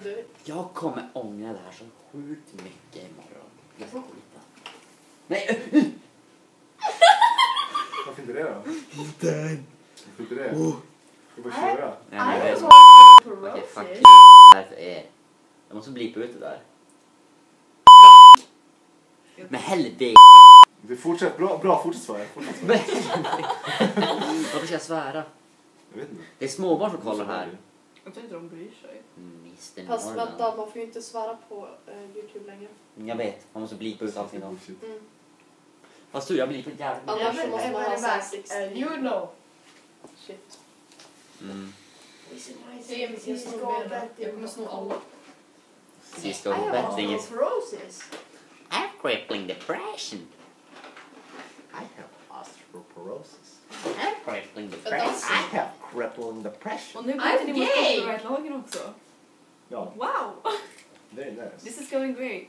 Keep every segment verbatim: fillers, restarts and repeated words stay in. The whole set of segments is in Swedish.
Du... Jag kommer ångra det här så sjukt mycket imorgon. Jag ska skita. Nej! Varför inte det då? Inte! Varför inte det? Jag bara köra. Nej, men det är så. Okej, fuck you. Det här är... Jag måste blipa ut det där. Men helvete! Det fortsätt bra, bra fortsätt svara. Fortsätt svara. Varför ska jag svära? Jag vet inte. Det är småbarn som kollar här. Jag tror inte de bryr sig. mister Fast Norrland. vänta, man får ju inte svära på uh, YouTube längre. Jag vet, man måste blipa ut allting då. Mm. Fast du, jag blir lite jävligt. Annars så måste man ha så här And sextio. you know. Shit. Mm. Se, jag ska Jag kommer sno alla. Sist I och have betting is... osteoporosis. I have crippling depression. I have osteoporosis. I have crippling depression. I have crippling depression. Och nu I'm byter ni mot gay! copyright-lagen också. Ja, Wow! very nice. This is going great.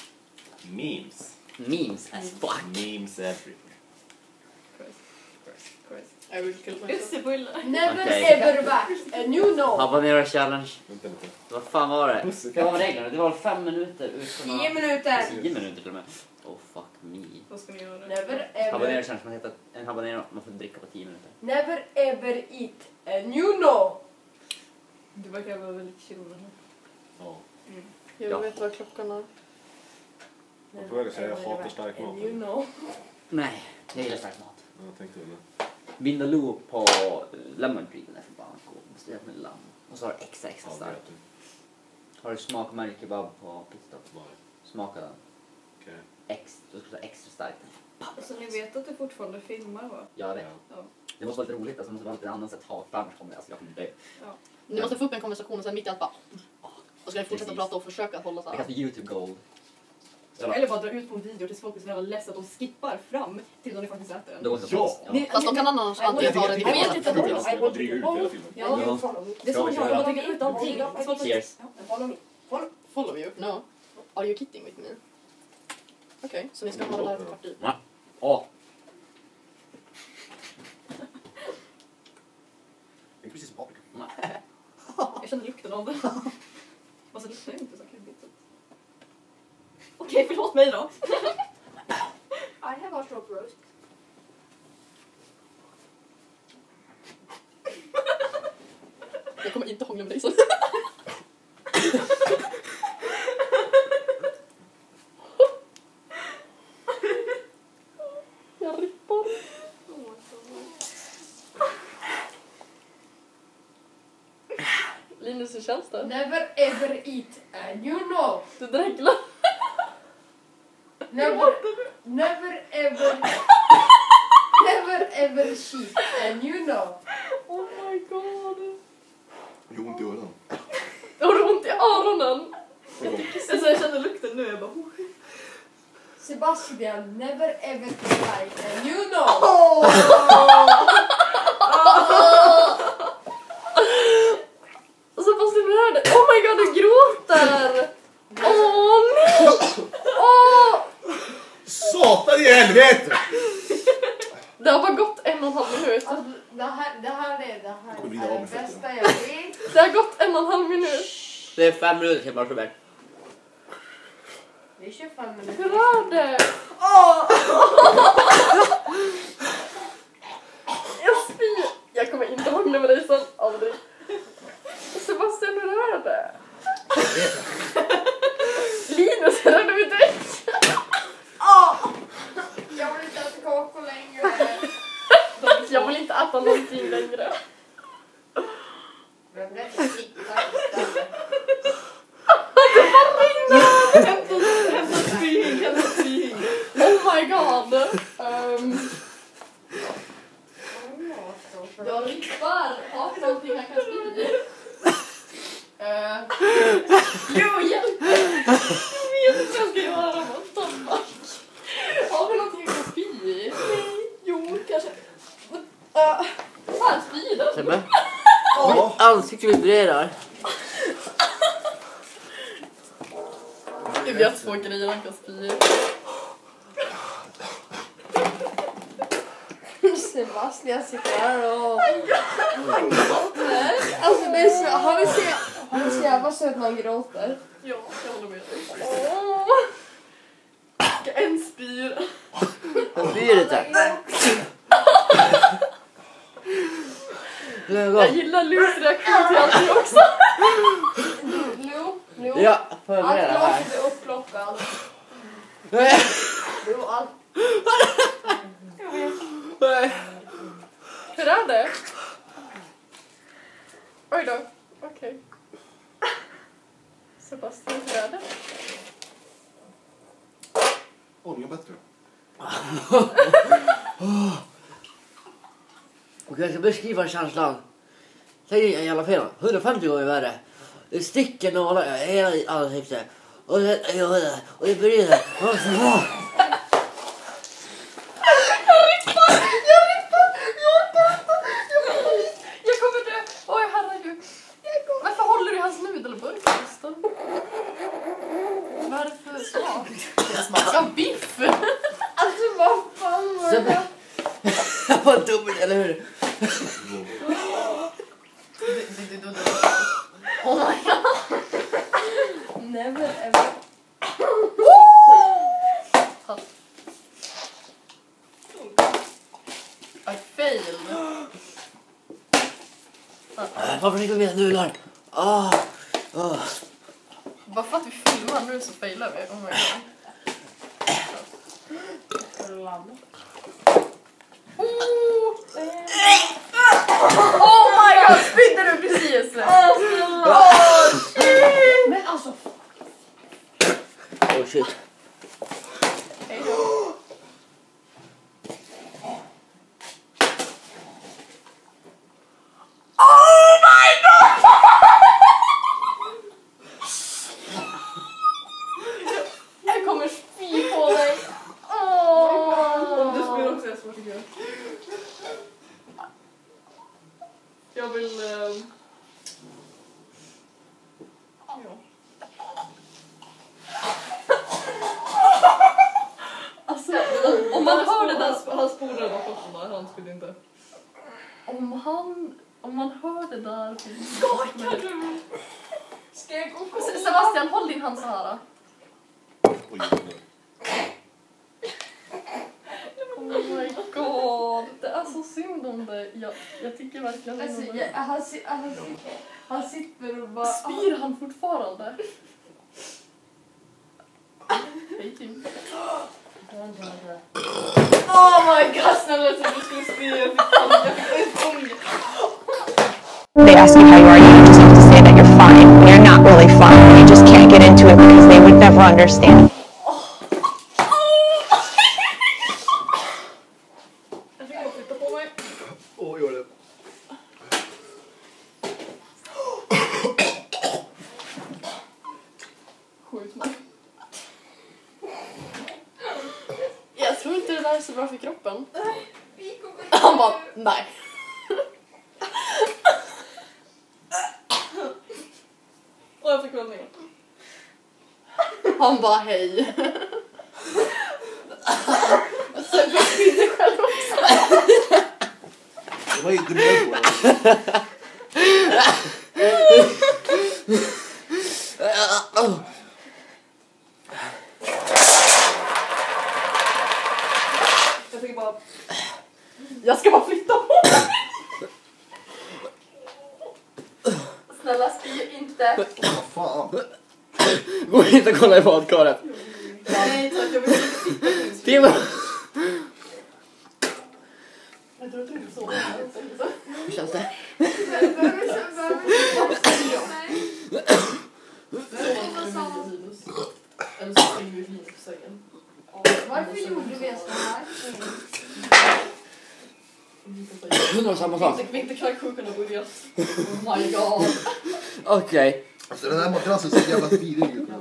Memes. Memes as fuck. Memes everywhere. Christ. Christ. I will kill myself. Just det, bulla. Never Okej. ever back. And you know. Habanero challenge. Vänta lite. Vad fan var det? Pussekatt. Vad var reglerna? Det var fem minuter utan Tio minuter. Tio minuter till och med. Oh fuck me. Vad ska ni göra? Never Habanero ever. challenge, man heter en habanero, man får dricka på tio minuter. Never ever eat. And you know. Du verkar vara väldigt chill med det. Ja. Jag Ja. vet vad klockan är. Man får väl säga jag hatar stark mat. And you know. Nej, jag gillar stark mat. Ja, jag tänkte det. Vindaloo på lemon tree, den är förbannat god. Måste äta med lamm. Och så har du extra extra Ja, stark. vet du. Har du smakmärke kebab på pitstop? Nej. Smaka den. Okej. Ex, du ska ta extra starkt. Alltså ni vet att du fortfarande filmar va? Ja, det. Ja. Det måste vara lite roligt, alltså, det måste vara lite annan sätt hat, annars kommer jag, alltså, jag kommer dö. Ni måste få upp en konversation och sen mitt i allt bara... Och ska ni fortsätta Precis. prata och försöka hålla så Det här. kallas för YouTube gold. Eller bara dra ut på en video tills folk är så jävla less att de skippar fram till när ni faktiskt äter den. Då går det Ja. ja. Ni- Fast de kan annars antingen ta det Jag vet inte vad det är. redigerat. Jag bara dryger ut hela filmen. Ja, Ja. det är så man gör, man lägger ut allting. Cheers. Follow me. Follow. Follow you? No. Are you kidding with me? Okej, okay, så ni ska ha det där till kvart i. Åh, Det är precis som paprika. Jag känner lukten av det. Vad så luktar det inte så kribbigt. Okej, förlåt mig då. I have osteoporosis. Jag kommer inte hångla med dig sen. Jag rippar. Linus, hur känns det? Never ever eat. And you know. Du dreglar. Never, never ever, never ever cheat. And you know. Oh my god. Jag har ont i öronen. Har du ont i öronen? Alltså jag känner lukten nu, jag bara... Sebastian, never ever cry. And you know. Och så fast du hörde. Oh my god, du gråter. Åh nej. Åh. Satan i helvete! Det har bara gått en och en halv minut. Alltså, det här, det här är det här kommer vrida är av det mig fötterna. bästa jag vet. Det har gått en och en halv minut. det är fem minuter till Marsberg. Det är tjugofem Hur minuter. är det? Jag spyr. Jag kommer inte hångla med dig sen. Aldrig. Sebastian, hur är det? Linus, hur är det med dig? Jag vill inte äta kakor längre. Jag vill inte äta någonting längre. Men det är skittar istället. Hämta spying, hämta spying. Oh my god. Um, jag rippar. Har du någonting jag kan spy i? Uh, jo, hjälp! Jag vet inte vad jag ska göra. What the fuck? Har du någonting jag kan spy i? Nej. Jo, kanske. Uh, fan, spy den. Sebbe? Mitt ansikte vibrerar. Vi har två grejer han kan spy i. Sebastian sitter här och... Alltså det är så... Har vi sett... Han är så jävla söt när han gråter. Ja, jag håller med dig. Åh! Ska en spyr. Vad blir det där? Jag gillar Lus reaktion till allting också. Lu, Lu. Ja, förbered det Allt här. måste bli upplockad. Nej. Lu, allt. Nej. Hur är det? Oj då. Okej. Okay. Sebastian, hur är det? Åh, det är bättre. Okej, jag ska beskriva känslan. Säg en jävla fel. hundrafemtio gånger värre. Det sticker nålar i hela ansiktet. Och det, och det brinner. Och så... Jag kommer dö. Oj, herregud. Varför håller du i hans nudelburk? Varför så? Det smakar biff. Alltså vad fan var det? Jag var dum, eller hur? Oh my god. Never ever. I failed. Varför fick vi mina nudlar? Ah, ah. Bara för att vi filmar nu så failar vi. Oh my god. Oh my god, spydde du precis? Oh shit! Men alltså. Oh shit. Hej då. Jag kommer spy på dig. Åh. Om du spyr också är det svårt att göra. Jag vill... Uh... Ja. Alltså, om man hör det där... Han spolade bara fötterna, han skulle inte... Om han... Om man hör det där... Skakar du? Ska jag gå på... Sebastian, håll din hand så här. Oj, Oh my god, det är så synd om det. Jag, jag tycker verkligen Alltså, om det. jag, han, si- han, han sitter och bara... Spyr han fortfarande? Hej Kim. Oh my god, snälla jag trodde du skulle spy. Jag fick ångest. They ask you how you are, you just have to say that you're fine. When you're not really fine. You just can't get into it because they would never understand. Jag fick bara flytta på mig. Åh, gör det. Sjukt mig. Jag tror inte det där är så bra för kroppen. Han bara, nej. Och jag fick väl ner. Han bara, hej. Sen jag spydde själv också. Jag var inte med på det. Jag fick bara... Jag ska bara flytta på mig. Snälla, spy inte. Vad fan. Gå inte och kolla i badkaret. Nej, tack. Jag vill inte sitta i Tim! Jag tror inte du så. Hur känns det? Eller så slänger vi vinet på sängen. Varför gjorde vi ens det här? Det var samma sak. Vinterkräksjukan har börjat. Oh my god. Okej. Alltså den här madrassen ser jävla vidrig ut.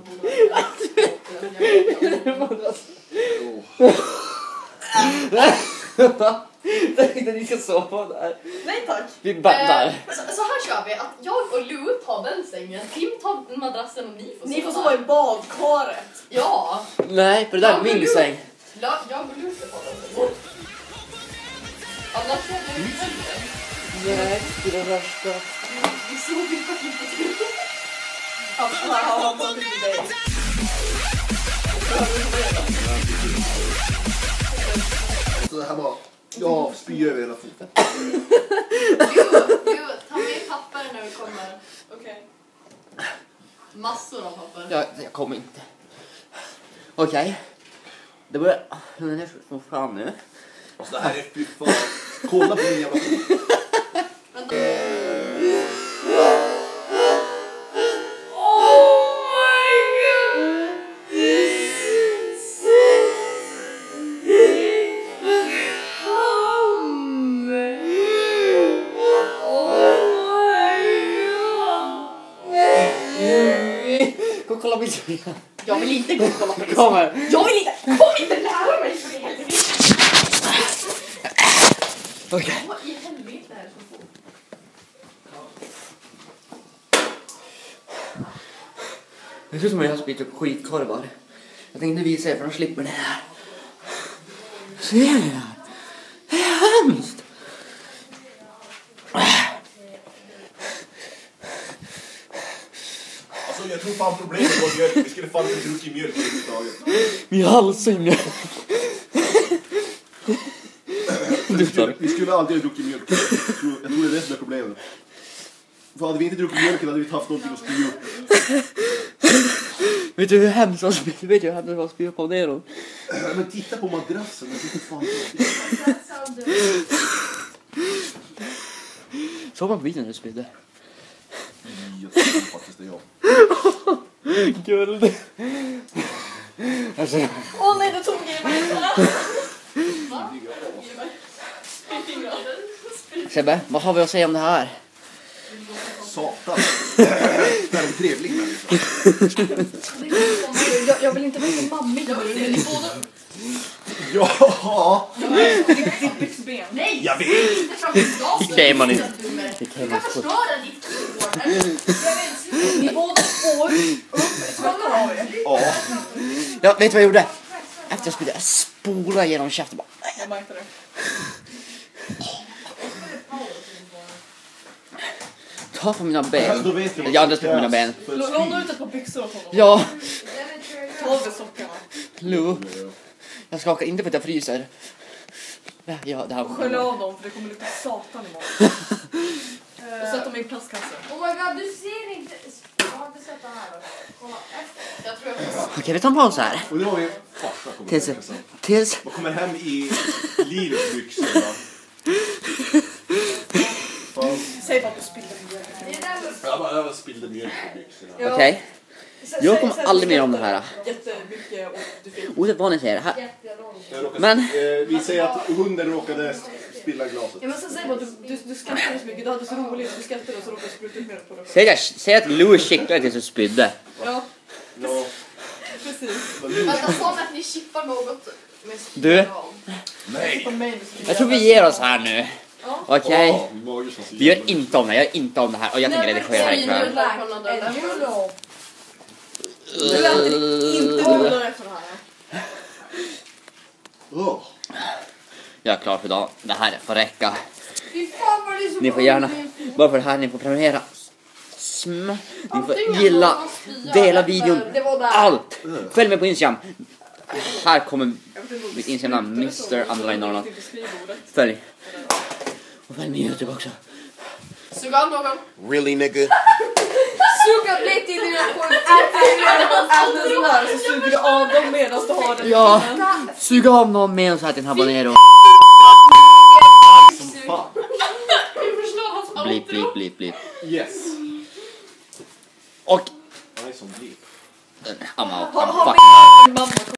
Åh. Jag tänkte att ni ska sova där. Nej tack. Vi bandar. Eh, så, så här kör vi. Att jag och Lu tar den sängen. Tim tar madrassen och ni får sova. Ni får sova i badkaret. Ja. Nej, för det där är Ja, min men säng. La, jag och Lu ska ta den sängen. Annars får vi inte. Nej, det är det värsta. Vi sover faktiskt inte till. Han har fått till dig. Så här bara, ja, spyr över hela foten. Jo, jo, ta med papper när du kommer. Okej. Massor av papper. Jag, jag kommer inte. Okej. Det börjar... Den är så fan nu. Alltså det här är fy fan. Kolla på min jävla fot. Vänta. Gå och kolla på Instagram. Jag vill inte gå och kolla på det. Kommer. Jag vill inte, kom inte lära mig för det. Okej. Vad i helvete är det som får? Det ser ut som att jag har spytt upp skitkorvar. Jag tänkte visa er för de slipper det här. Ser ni det här? Det är hemskt. Alltså jag tror fan problemet var mjölk. Vi skulle fan inte druckit mjölk överhuvudtaget. Min hals är mjölk. Vi skulle, vi skulle aldrig ha druckit mjölk. Jag tror, jag tror det är det som är problemet. För hade vi inte druckit mjölken hade vi inte haft någonting att spy upp. Vet du hur hemskt det var att spy? Vet du hur hemskt det var att spy upp av det då? Men titta på madrassen. Det är fan. Såg man på videon när du spydde? Jag tror faktiskt det är jag. Guld. Alltså, Åh oh, nej, du tog i mig. Sebbe, vad har vi att säga om det här? Satan. Det är en trevlig människa. Jag, jag vill inte vara så mammig. Jag vill se ni båda. Ja. Ditt byxben. Nej! Jag vet. Inte framför gasen. Det kan man inte. Du Det kan kan man förstöra ditt keyboard. Ni båda får upp. Ja. Ja, vet du vad jag gjorde? Efter jag spydde, jag spolade genom käften bara. Jag märkte det. Ta på mina ben. Då vet jag. Jag hade spytt på mina ben. Låna ut ett par byxor åt honom. Ja, Ta av dig sockarna. Lou. Jag skakar inte för att jag fryser. Ja, det här Skölj av dem för det kommer lukta satan imorgon. Och sätt dem i en plastkasse. Oh my god, du ser inte... Jag har inte sett det här då. Kolla. Jag tror jag får. Okej, vi tar en paus här. Och nu har vi farsa kommer Tills... hem sen. Tills... Och kommer hem i Linus byxor. Fan. Säg bara att du spiller mjölk. Det är där med... Jag bara jag spillde mjölk på byxorna. Okej. Jag kommer aldrig mer om det här. Jättemycket och du fick. Och det var ni säger. Här. Jättelångt. Jag råkade, Men- eh, vi säger att hunden råkade spilla glaset. Ja men sen säg bara att du, du, du skrattade så mycket. Du hade så roligt. Du skrattade och så råkade du spruta ut mjölk på dig. Säg, att- säg att Lou kittlar tills du spydde. Ja, Ja. precis. Vänta, sa ni att ni chippar något med Du? Nej. På mig. Jag tror vi ger oss här nu. Okej. Ja, min mage känns så Vi gör jävla- inte om det. Jag gör inte om det här. Och jag tänker redigera här ikväll. And you know. Du äter inte nudlar efter det här. Åh. Jag är klar för idag. Det här får räcka. Fy fan vad det är så Ni får gärna, bara för det här, ni får prenumerera. Sm. Ni får gilla, dela videon, Det var där. allt. Följ mig på Instagram. Här kommer mitt Instagram, mister underline noll noll. Följ. Och följ mig på YouTube också. Sug av någon. Really nigga? Suga lite i dina korv. Äter sån här så suger du av dem medan du har den. Ja, sug av någon med oss här till en habanero. Som fan. Vi förstår hans Blip, blip, blip, blip. Yes. Och, Han är som blip. I'm out, Har, I'm har fucking min mamma